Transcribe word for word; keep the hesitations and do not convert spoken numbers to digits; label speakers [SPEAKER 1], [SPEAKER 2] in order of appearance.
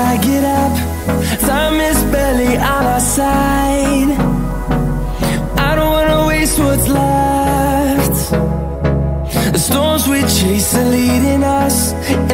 [SPEAKER 1] I get up, time is barely on our side. I don't wanna waste what's left. The storms we chase are leading us